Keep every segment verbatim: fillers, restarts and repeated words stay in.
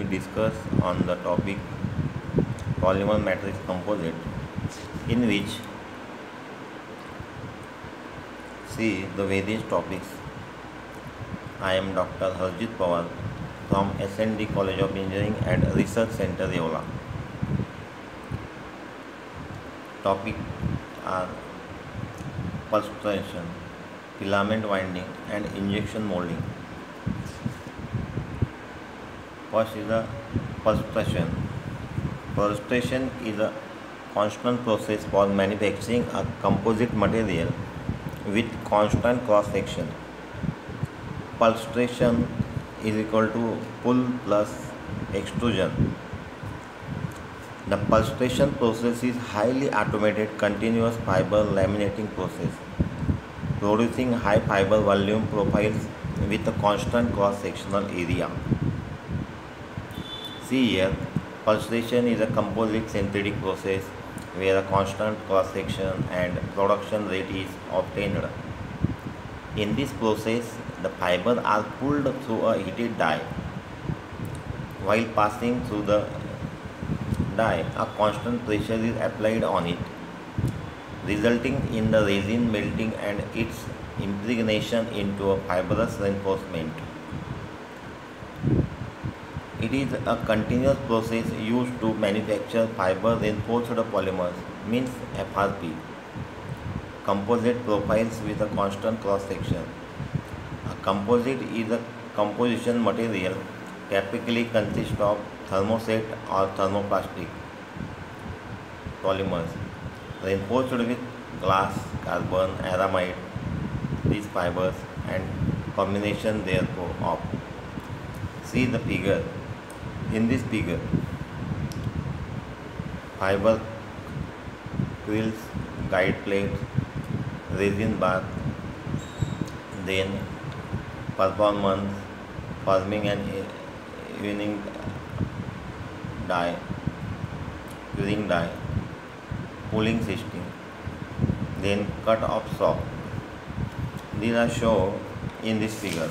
we discuss on the topic polymer matrix composite, in which see the various topics. I am Doctor Harjit Pawar from S N D College of Engineering and Research Center, Yeola. Topic are pulsation, filament winding and injection molding. First is the pulsation. Pulsation is a constant process for manufacturing a composite material with constant cross section. Pulsation is equal to pull plus extrusion. The pulsation process is highly automated continuous fiber laminating process, producing high fiber volume profiles with a constant cross sectional area. See here, pulsation is a composite synthetic process where a constant cross section and production rate is obtained. In this process, the fibers are pulled through a heated die. While passing through the die, a constant pressure is applied on it, resulting in the resin melting and its impregnation into a fibrous reinforcement. It is a continuous process used to manufacture fiber reinforced polymers, means F R P, composite profiles with a constant cross section. A composite is a composition material typically consists of thermoset or thermoplastic polymers reinforced with glass, carbon, aramide, these fibers and combination therefore of. See the figure. In this figure, fiber quills, guide plates, resin bath, then performance, forming and evening die, curing die, pulling system, then cut off saw. These are shown in this figure.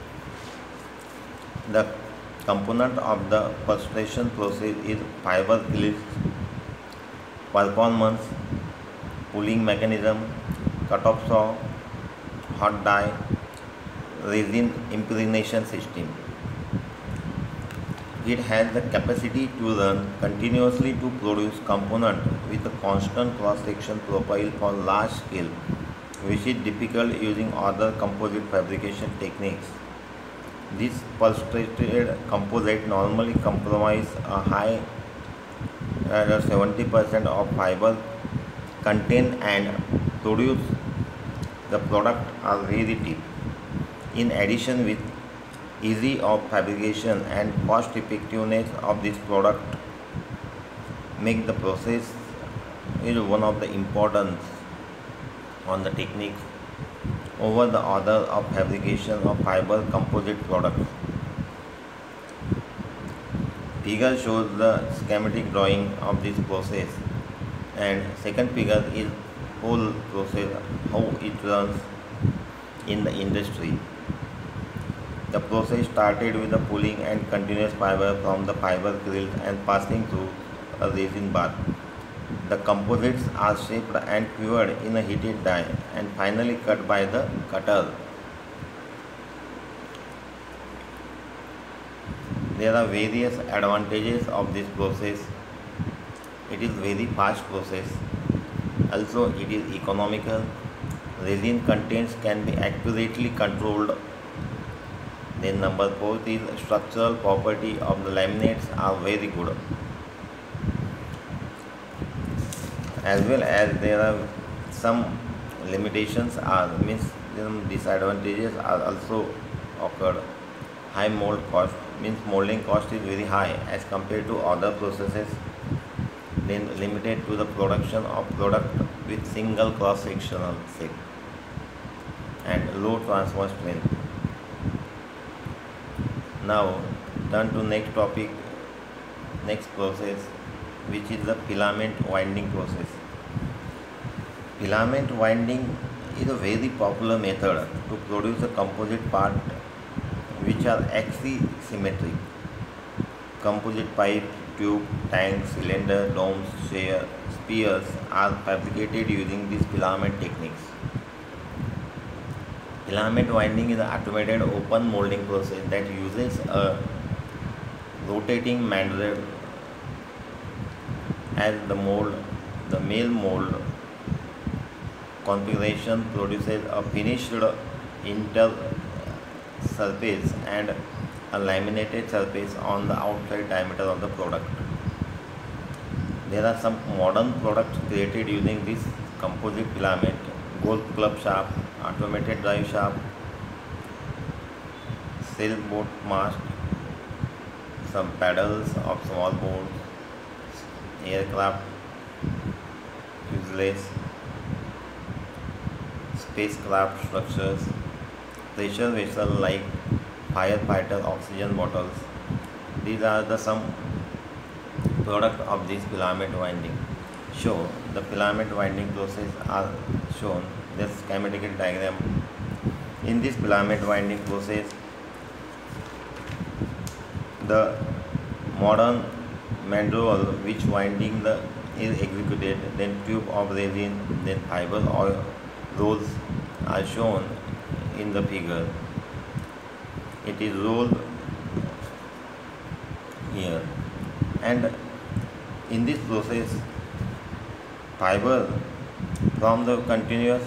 The component of the pulsation process is fiber quills, performance, pulling mechanism, cut-off saw, hot die, resin impregnation system. It has the capacity to run continuously to produce component with a constant cross-section profile for large scale, which is difficult using other composite fabrication techniques. This pulsated composite normally compromise a high uh, seventy percent of fiber content and produce the product are very deep. In addition, with easy of fabrication and cost effectiveness of this product make the process is one of the importance on the techniques over the other of fabrication of fiber composite products. Figure shows the schematic drawing of this process, and second figure is whole process, how it runs in the industry. The process started with the pulling and continuous fiber from the fiber quills and passing through a resin bath. The composites are shaped and cured in a heated die and finally cut by the cutter. There are various advantages of this process. It is very fast process. Also, it is economical. Resin contents can be accurately controlled. Then number four is structural property of the laminates are very good. As well as there are some limitations are means some disadvantages are also occurred. High mold cost means molding cost is very high as compared to other processes. Then limited to the production of product with single cross sectional shape and low transfer strength. Now turn to next topic, next process, which is the filament winding process. Filament winding is a very popular method to produce a composite part which are axisymmetric. Composite pipe, tube, tank, cylinder, domes, sphere- spheres are fabricated using these filament techniques. Filament winding is an automated open molding process that uses a rotating mandrel as the mold. The mill mold configuration produces a finished inter surface and a laminated surface on the outside diameter of the product. There are some modern products created using this composite filament: golf club shaft, automated drive shaft, sailboat mast, some paddles of small boats, aircraft fuselage, spacecraft structures, pressure vessels like firefighter oxygen bottles. These are the some product of this filament winding. Show the filament winding process are shown this schematic diagram. In this filament winding process, the modern manual which winding the is executed, then tube of resin, then fiber or rolls are shown in the figure. It is rolled here, and in this process fiber from the continuous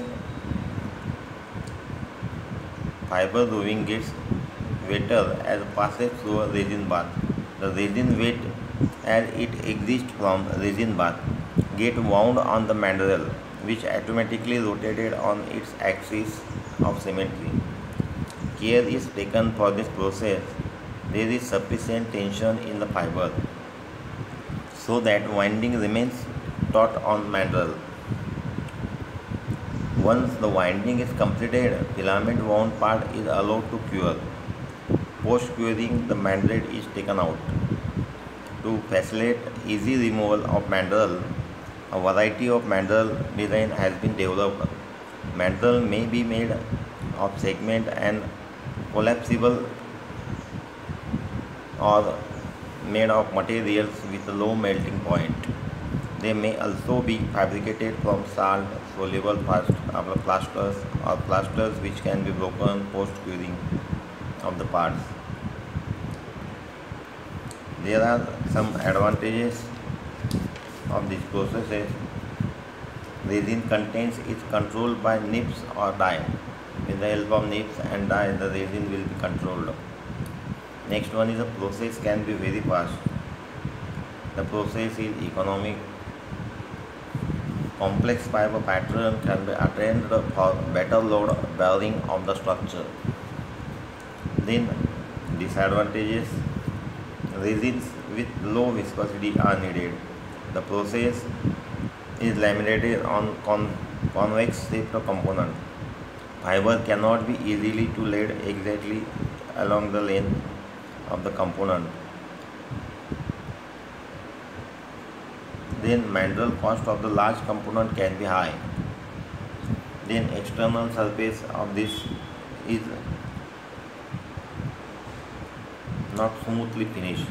fiber roving gets wetter as passes through a resin bath. The resin weight as it exists from resin bath get wound on the mandrel, which automatically rotated on its axis of symmetry. Care is taken for this process. There is sufficient tension in the fiber so that winding remains taut on mandrel. Once the winding is completed, filament wound part is allowed to cure. Post curing, the mandrel is taken out. To facilitate easy removal of mandrel, a variety of mandrel design has been developed. Mandrel may be made of segment and collapsible or made of materials with a low melting point. They may also be fabricated from salt soluble plasters or plasters which can be broken post curing of the parts. There are some advantages of these processes. Resin contains is controlled by nips or die. With the help of nips and die, the resin will be controlled. Next one is the process can be very fast. The process is economic. Complex fiber pattern can be attained for better load bearing of the structure. Then disadvantages: resins with low viscosity are needed. The process is laminated on con convex shaped component. Fiber cannot be easily to laid exactly along the length of the component. Then mandrel cost of the large component can be high. Then external surface of this is not smoothly finished.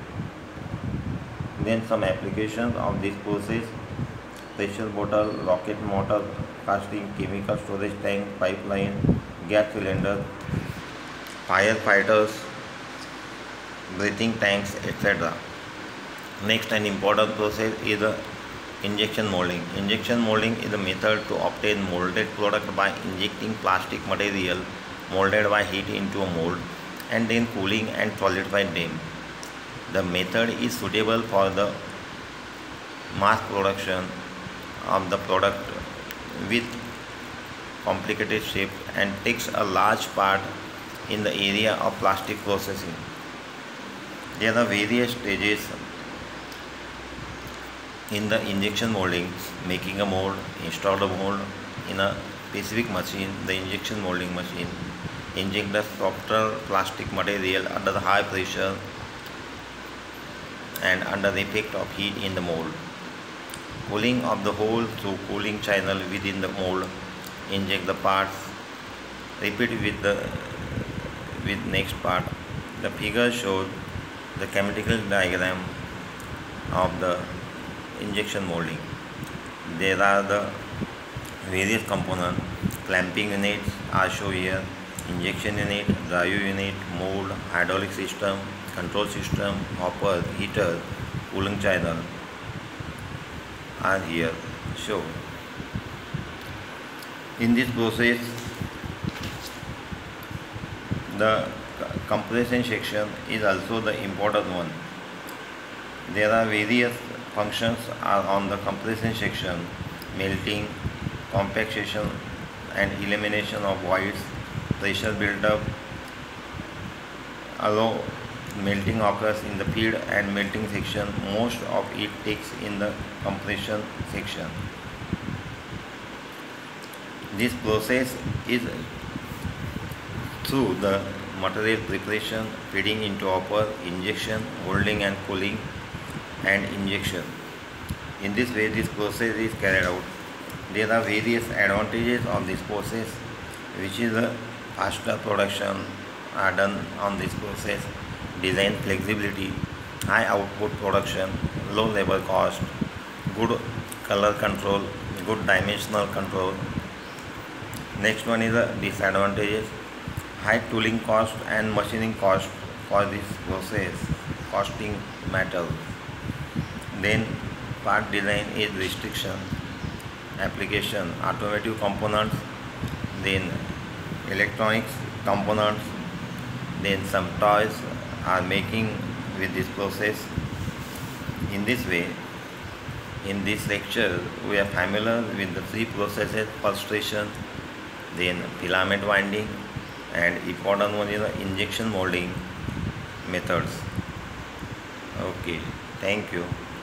Then some applications of this process: pressure bottle, rocket motor, casting, chemical storage tank, pipeline, gas cylinder, firefighters, breathing tanks, et cetera. Next, an important process is the injection molding. Injection molding is a method to obtain molded product by injecting plastic material molded by heat into a mold and then cooling and solidifying them. The method is suitable for the mass production of the product with complicated shape and takes a large part in the area of plastic processing. There are various stages in the injection molding: making a mold, install the mold in a specific machine, the injection molding machine, inject the softer plastic material under the high pressure and under the effect of heat in the mold, cooling of the hole through cooling channel within the mold, inject the parts, repeat with the with next part. The figure shows the chemical diagram of the injection molding. There are the various components. Clamping units are shown here. Injection unit, drive unit, mold, hydraulic system, control system, hopper, heater, cooling channel are here shown. In this process, the compression section is also the important one. There are various functions are on the compression section: melting, compaction and elimination of voids, pressure build-up, although melting occurs in the feed and melting section, most of it takes in the compression section. This process is through the material preparation, feeding into hopper, injection, holding and cooling, and injection. In this way, this process is carried out. There are various advantages of this process, which is a faster production are done on this process, design flexibility, high output production, low labor cost, good color control, good dimensional control. Next one is the disadvantages: high tooling cost and machining cost for this process, costing metal. Then part design is restriction, application, automotive components, then electronics components, then some toys are making with this process. In this way, in this lecture, we are familiar with the three processes: pulsation, then filament winding, and important one is the injection molding methods. Okay, thank you.